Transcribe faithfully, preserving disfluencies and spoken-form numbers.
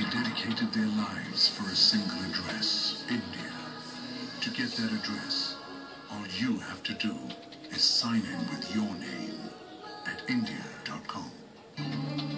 dedicated their lives for a single address, India. To get that address, all you have to do is sign in with your name at India dot com.